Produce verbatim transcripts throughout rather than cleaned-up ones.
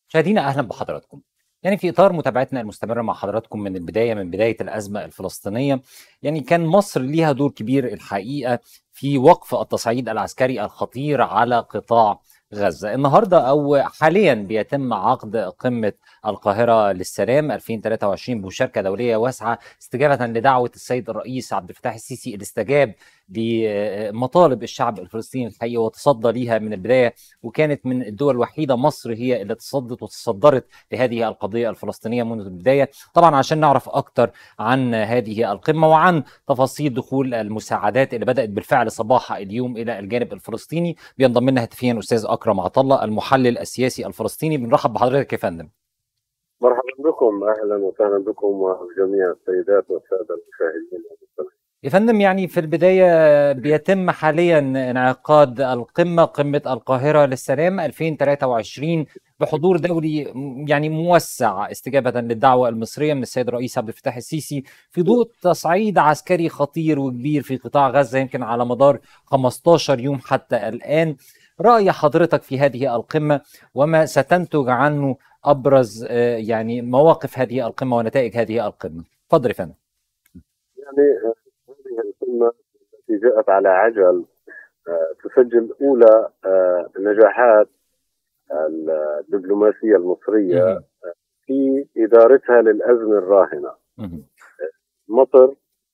مشاهدينا اهلا بحضراتكم. يعني في اطار متابعتنا المستمره مع حضراتكم من البدايه من بدايه الازمه الفلسطينيه، يعني كان مصر ليها دور كبير الحقيقه في وقف التصعيد العسكري الخطير على قطاع غزه. النهارده او حاليا بيتم عقد قمه القاهره للسلام ألفين وثلاثة وعشرين بمشاركه دوليه واسعه استجابه لدعوه السيد الرئيس عبد الفتاح السيسي اللي استجاب لمطالب الشعب الفلسطيني الحقيقه وتصدى ليها من البدايه، وكانت من الدول الوحيده مصر هي اللي تصدت وتصدرت لهذه القضيه الفلسطينيه منذ البدايه. طبعا عشان نعرف اكثر عن هذه القمه وعن تفاصيل دخول المساعدات اللي بدات بالفعل صباح اليوم الى الجانب الفلسطيني، بينضم لنا هاتفيا استاذ اكرم عطله المحلل السياسي الفلسطيني. بنرحب بحضرتك يا فندم. مرحبا بكم، اهلا وسهلا بكم وجميع السيدات والساده المشاهدين. يا فندم، يعني في البداية بيتم حاليا انعقاد القمة قمة القاهرة للسلام ألفين وثلاثة وعشرين بحضور دولي يعني موسع استجابة للدعوة المصرية من السيد الرئيس عبد الفتاح السيسي في ضوء تصعيد عسكري خطير وكبير في قطاع غزة يمكن على مدار خمسة عشر يوم حتى الآن. رأي حضرتك في هذه القمة وما ستنتج عنه أبرز يعني مواقف هذه القمة ونتائج هذه القمة؟ تفضل يا فندم. يعني هذه القمة التي جاءت على عجل تسجل أولى نجاحات الدبلوماسية المصرية في إدارتها للأزمة الراهنة. مصر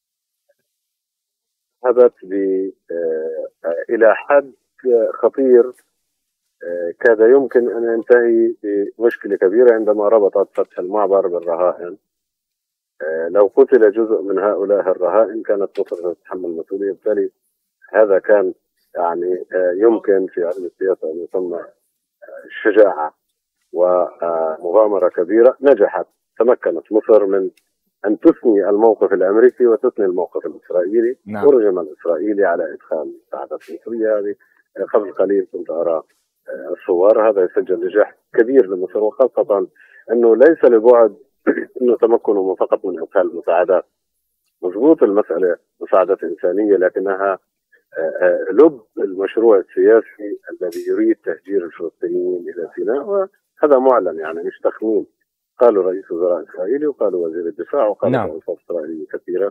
ذهبت إلى حد خطير كاد يمكن أن ينتهي بمشكلة كبيرة عندما ربطت فتح المعبر بالرهائن. لو قتل جزء من هؤلاء الرهائن كانت مصر تتحمل المسؤولية، بالتالي هذا كان يعني يمكن في علم السياسة أن يسمى شجاعة ومغامرة كبيرة. نجحت، تمكنت مصر من أن تثني الموقف الأمريكي وتثني الموقف الإسرائيلي. نعم. أرغم الإسرائيلي على إدخال المساعدات المصرية هذه. قبل قليل كنت أرى الصور، هذا يسجل نجاح كبير لمصر، وخاصة أنه ليس لبعد انه تمكنوا فقط من ادخال المساعدات. مضبوط المساله مساعدات انسانيه، لكنها لب المشروع السياسي الذي يريد تهجير الفلسطينيين الى سيناء، وهذا معلن يعني مش تخمين. قالوا رئيس وزراء اسرائيلي وقالوا وزير الدفاع وقالوا رئيسات اسرائيليه كثيره.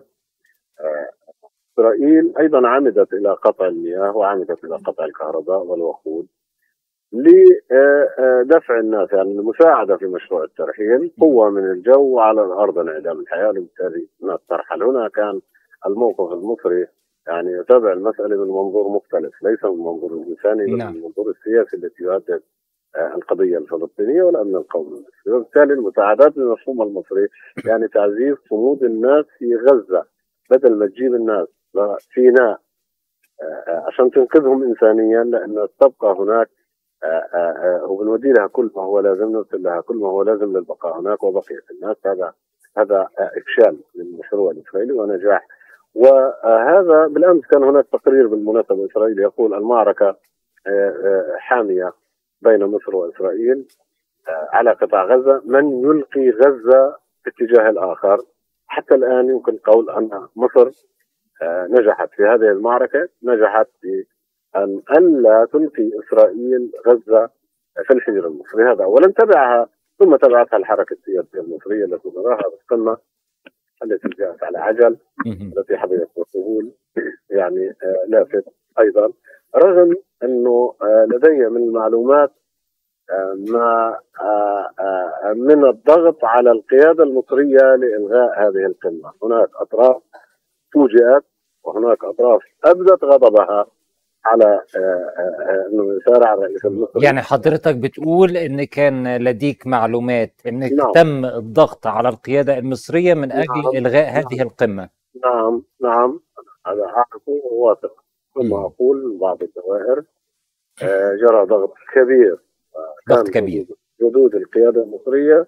اسرائيل ايضا عمدت الى قطع المياه وعمدت الى قطع الكهرباء والوقود لدفع الناس، يعني المساعدة في مشروع الترحيل، قوة من الجو على الأرض انعدام الحياة، وبالتالي الناس ترحل. هنا كان الموقف المصري يعني يتابع المسألة من منظور مختلف، ليس من منظور الإنساني بل من منظور السياسي التي يهدد القضية الفلسطينية والأمن القومي المصري. وبالتالي المساعدات بالمفهوم المصري يعني تعزيز صمود الناس في غزة، بدل ما تجيب الناس لسيناء عشان تنقذهم إنسانيا، لأن تبقى هناك وبنودي لها كل ما هو لازم، نرسل لها كل ما هو لازم للبقاء هناك وبقية الناس. هذا هذا إفشال للمشروع الإسرائيلي ونجاح. وهذا بالأمس كان هناك تقرير بالمناسبة إسرائيلي يقول المعركة حامية بين مصر وإسرائيل على قطاع غزة، من يلقي غزة في اتجاه الآخر. حتى الآن يمكن قول أن مصر نجحت في هذه المعركة، نجحت في أن ألا تلقي إسرائيل غزة في الحجر المصري. هذا أولا. تبعها ثم تبعتها الحركة السياسية المصرية التي نراها بالقمة التي جاءت على عجل، التي حضرت القبول يعني لافت أيضا، رغم أنه لدي من المعلومات ما من الضغط على القيادة المصرية لإلغاء هذه القمة. هناك أطراف فوجئت وهناك أطراف أبدت غضبها على انه يسارع الرئيس المصري. يعني حضرتك بتقول ان كان لديك معلومات ان نعم. تم الضغط على القياده المصريه من اجل نعم. الغاء نعم. هذه القمه. نعم نعم هذا اعرفه وواثق. ثم اقول بعض الدوائر جرى ضغط كبير، ضغط كبير. ردود القياده المصريه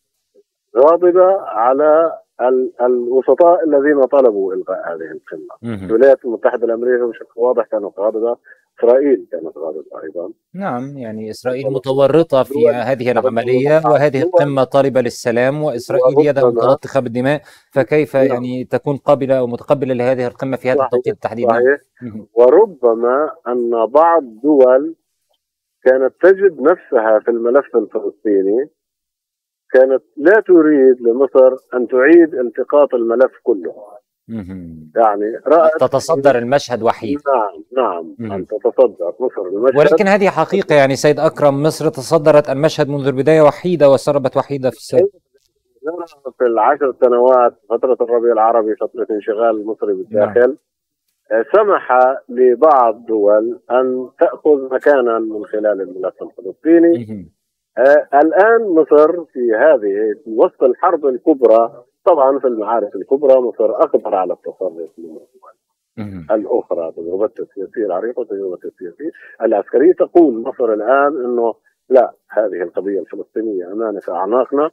غاضبه على الوسطاء الذين طلبوا الغاء هذه القمه. الولايات المتحده الامريكيه بشكل واضح كانت غاضبه، اسرائيل كانت غاضبه ايضا. نعم، يعني اسرائيل متورطه في هذه العمليه، وهذه القمه طالبه للسلام، واسرائيل يدها منطقه خاب الدماء، فكيف يعني تكون قابله ومتقبله لهذه القمه في هذا التوقيت تحديدا؟ صحيح. وربما ان بعض دول كانت تجد نفسها في الملف الفلسطيني، كانت لا تريد لمصر أن تعيد التقاط الملف كله. يعني رأت تتصدر المشهد وحيد. نعم نعم أن تتصدر مصر المشهد. ولكن هذه حقيقة يعني سيد أكرم، مصر تصدرت المشهد منذ البداية وحيدة وسربت وحيدة في السيد. في العشر سنوات فترة الربيع العربي، فترة انشغال المصري بالداخل، نعم. سمح لبعض دول أن تأخذ مكانا من خلال الملف الفلسطيني. آه الآن مصر في هذه في وسط الحرب الكبرى، طبعا في المعارك الكبرى مصر أقدر على التصرف الأخرى، تجربتها السياسية العريقة وتجربتها السياسية العسكرية تقول مصر الآن أنه لا، هذه القضية الفلسطينية أمانة في أعناقنا،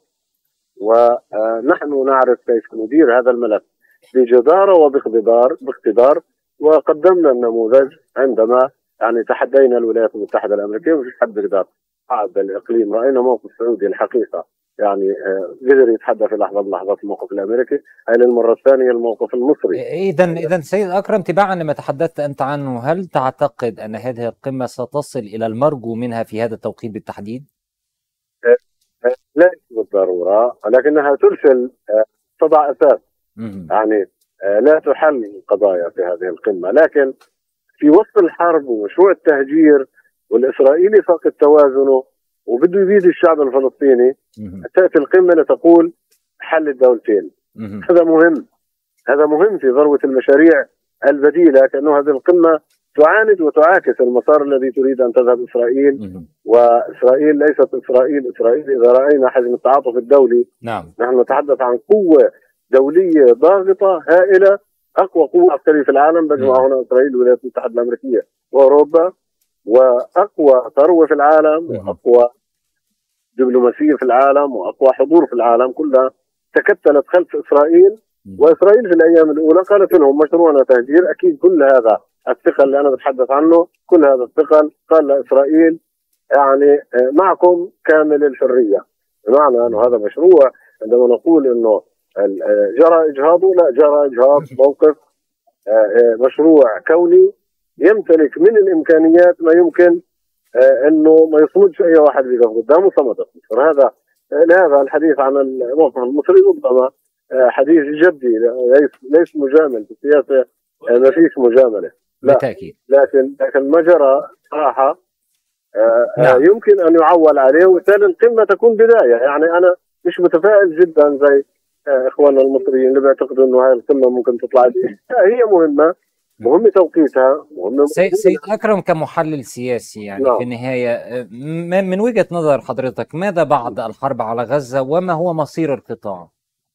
ونحن نعرف كيف ندير هذا الملف بجدارة وباقتدار باقتدار وقدمنا النموذج عندما يعني تحدينا الولايات المتحدة الأمريكية، ومش حد بيقدر عاد الإقليم. رأينا موقف سعودي الحقيقة يعني قدر يتحدى في لحظة من لحظات الموقف الأمريكي، هاي للمرة الثانية الموقف المصري. إذا إذا سيد أكرم، تباعا لما تحدثت أنت عنه، هل تعتقد أن هذه القمة ستصل إلى المرجو منها في هذا التوقيت بالتحديد؟ ليس بالضرورة، ولكنها ترسل تضع أساس، يعني لا تحل القضايا في هذه القمة. لكن في وسط الحرب ومشروع التهجير والإسرائيلي فاقد توازنه وبده يبيد الشعب الفلسطيني، تأتي القمة لتقول حل الدولتين. هذا مهم، هذا مهم في ذروة المشاريع البديلة، كأنه هذه القمة تعاند وتعاكس المسار الذي تريد أن تذهب إسرائيل. وإسرائيل ليست إسرائيل إسرائيل إذا رأينا حجم التعاطف الدولي. نعم. نحن نتحدث عن قوة دولية ضاغطة هائلة، أقوى قوة عسكرية في العالم تجمع هنا إسرائيل والولايات المتحدة الأمريكية وأوروبا، وأقوى ثروة في العالم وأقوى دبلوماسية في العالم وأقوى حضور في العالم، كلها تكتلت خلف إسرائيل. وإسرائيل في الأيام الأولى قالت لهم مشروعنا تهجير. أكيد كل هذا الثقل اللي أنا بتحدث عنه، كل هذا الثقل قال لإسرائيل يعني معكم كامل الحرية، بمعنى أنه هذا مشروع عندما نقول أنه جرى إجهاضه، لا، جرى إجهاض موقف مشروع كوني يمتلك من الإمكانيات ما يمكن أنه ما يصمدش أي واحد بيقف قدامه صمد. هذا لهذا الحديث عن الموقف المصري ربما حديث جدي، ليس ليس مجامل. في السياسة ما فيش مجاملة، لا بالتأكيد. لكن لكن ما جرى صراحة نعم. يمكن أن يعول عليه، وبالتالي القمة تكون بداية. يعني أنا مش متفائل جدا زي إخواننا المصريين اللي بيعتقدوا إنه هاي القمة ممكن تطلع دي. هي مهمة، مهم توقيتها، مهم. سيد أكرم، كمحلل سياسي يعني لا. في النهاية من وجهة نظر حضرتك، ماذا بعد الحرب على غزة وما هو مصير القطاع؟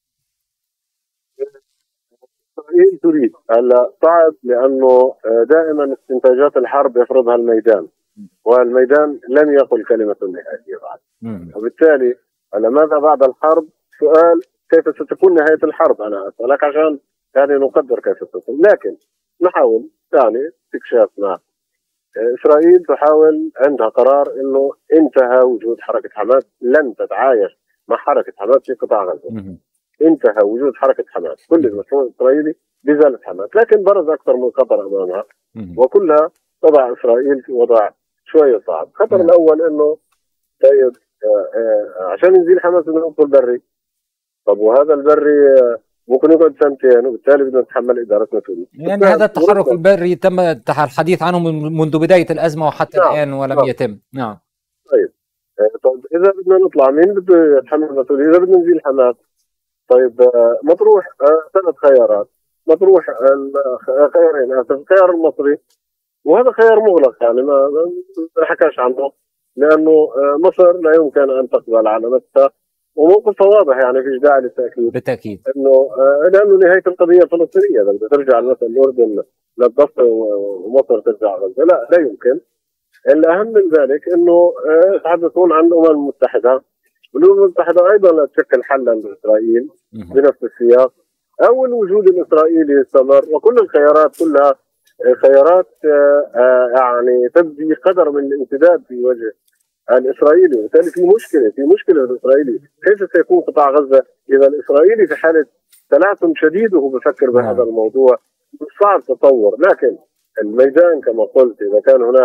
إسرائيل تريد هلا صعب، لأنه دائما استنتاجات الحرب يفرضها الميدان، والميدان لم يقل كلمة النهائية بعد. وبالتالي هلا ماذا بعد الحرب؟ سؤال كيف ستكون نهاية الحرب؟ أنا أسألك عشان يعني نقدر كيف ستكون، لكن نحاول يعني استكشافنا. إسرائيل تحاول، عندها قرار إنه انتهى وجود حركة حماس، لن تتعايش مع حركة حماس في قطاع غزة. انتهى وجود حركة حماس، كل المشروع الإسرائيلي بزالة حماس، لكن برز أكثر من خطر أمامها، وكلها تضع إسرائيل في وضع شوية صعب. الخطر الأول إنه طيب عشان ينزل حماس من الأفق البري، طب وهذا البري ممكن يقعد سنتين، وبالتالي بدنا نتحمل إدارة مسؤولية. يعني هذا التحرك البري تم الحديث عنه منذ بداية الأزمة وحتى نعم. الآن ولم نعم. يتم. نعم. طيب طيب إذا بدنا نطلع مين بده يتحمل المسؤولية؟ إذا بدنا نزيل حماس، طيب مطروح ثلاث خيارات، مطروح خيارين، الخيار المصري، وهذا خيار مغلق يعني ما حكاش عنه، لأنه مصر لا يمكن أن تقبل على نفسها، وموقفها واضح يعني فيش داعي للتأكيد. بالتأكيد. إنه لأنه نهاية القضية الفلسطينية، إذا بدها ترجع مثلا الأردن للضفة ومصر ترجع غزة، لا لا يمكن. الأهم من ذلك إنه يتحدثون عن الأمم المتحدة، والأمم المتحدة أيضا لا تشكل حلا لإسرائيل بنفس السياق، أو الوجود الإسرائيلي يستمر، وكل الخيارات كلها خيارات يعني تبدي قدر من الامتداد في وجه الإسرائيلي. وبالتالي في مشكلة في مشكلة الإسرائيلي، كيف سيكون قطاع غزة إذا الإسرائيلي في حالة تلاعثم شديد وهو بفكر بهذا الموضوع؟ صعب تصور. لكن الميدان كما قلت، إذا كان هناك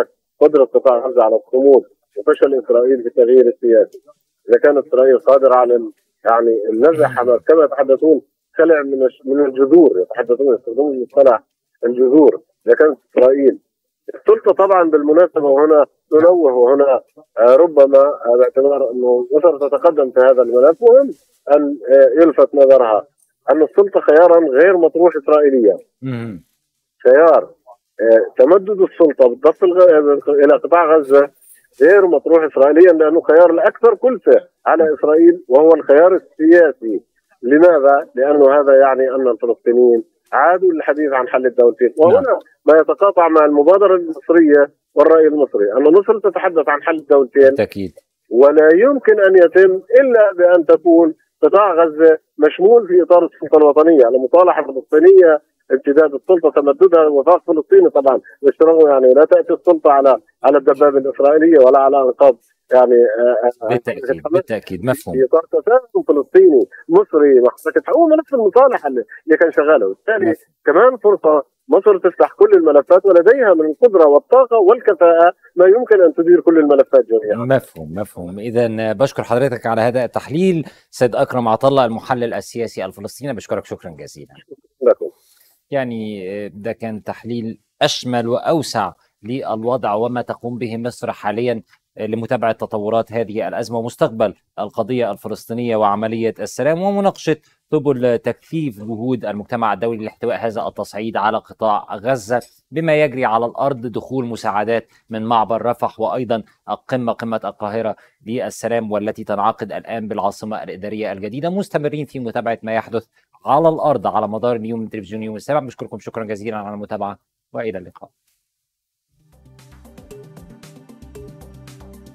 قدره قطاع غزه على الصمود وفشل اسرائيل في التغيير السياسي. اذا كانت اسرائيل قادره على يعني النزع حماس كما يتحدثون خلع من من الجذور، يتحدثون يستخدمون مصطلح الجذور. اذا كانت اسرائيل السلطه طبعا بالمناسبه، وهنا ننوه وهنا ربما باعتبار انه مصر تتقدم في هذا الملف، مهم ان يلفت نظرها ان السلطه خيارا غير مطروح اسرائيليا. خيار تمدد السلطه بالضفه الى قطاع غزه غير مطروح اسرائيليا، لانه خيار الاكثر كلفه على اسرائيل وهو الخيار السياسي. لماذا؟ لانه هذا يعني ان الفلسطينيين عادوا للحديث عن حل الدولتين، وهنا ما يتقاطع مع المبادره المصريه والراي المصري ان مصر تتحدث عن حل الدولتين بالتاكيد، ولا يمكن ان يتم الا بان تكون قطاع غزه مشمول في اطار السلطه الوطنيه، المصالحه الفلسطينيه، امتداد السلطه، تمددها، وفاق فلسطيني طبعا باشتراكه، يعني لا تاتي السلطه على على الدبابه الاسرائيليه ولا على انقاض يعني بالتاكيد بالتاكيد مفهوم. في اطار تفاهم فلسطيني مصري محقق هو نفس المصالحه اللي كان شغاله، وبالتالي كمان فرصه مصر تفتح كل الملفات، ولديها من القدره والطاقه والكفاءه ما يمكن ان تدير كل الملفات جميعا. مفهوم مفهوم. اذا بشكر حضرتك على هذا التحليل سيد اكرم عطله المحلل السياسي الفلسطيني، بشكرك شكرا جزيلا. لكم. يعني ده كان تحليل اشمل واوسع للوضع وما تقوم به مصر حاليا لمتابعة تطورات هذه الأزمة ومستقبل القضية الفلسطينية وعملية السلام، ومناقشة سبل تكثيف جهود المجتمع الدولي لاحتواء هذا التصعيد على قطاع غزة بما يجري على الأرض، دخول مساعدات من معبر رفح، وأيضا القمة قمة القاهرة للسلام والتي تنعقد الآن بالعاصمة الإدارية الجديدة. مستمرين في متابعة ما يحدث على الأرض على مدار اليوم من تلفزيون يوم السابع. بشكركم شكرا جزيلا على المتابعة وإلى اللقاء.